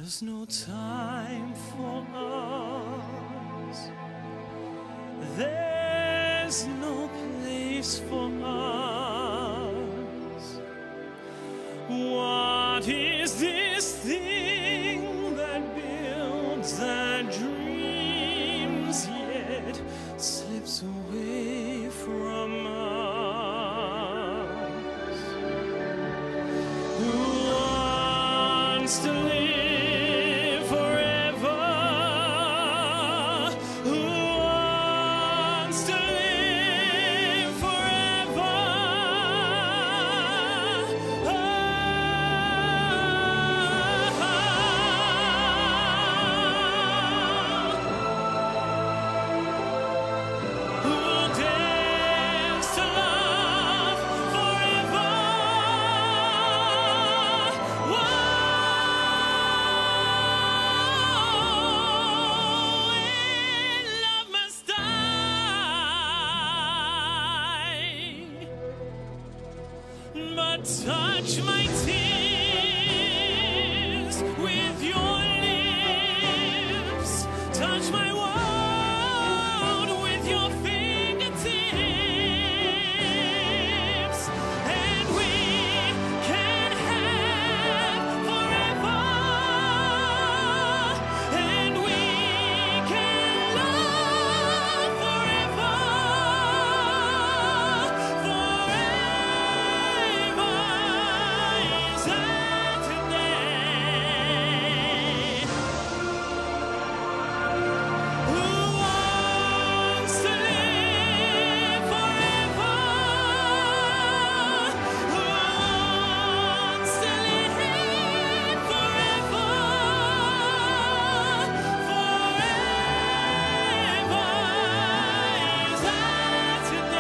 There's no time for us. There's no place for us. What is this thing that builds that dreams yet slips away from us? Who wants to live forever? Who wants to live forever? Who dares to love forever? Love must die, but touch my tears with your lips, touch my world with your fingertips, and we can have forever, and we can love forever, forever is our today. Who wants to live forever? Who wants to live forever? Forever is our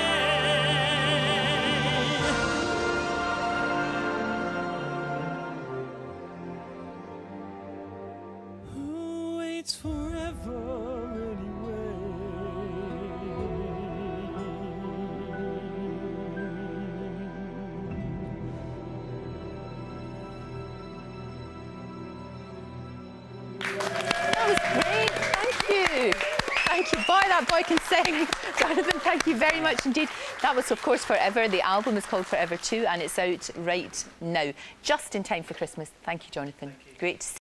today. Who waits forever anyway? That was great. Thank you. Thank you. Boy, that boy can sing. Jonathan, thank you very much indeed. That was, of course, Forever. The album is called Forever 2 and it's out right now. Just in time for Christmas. Thank you, Jonathan. Great to see you.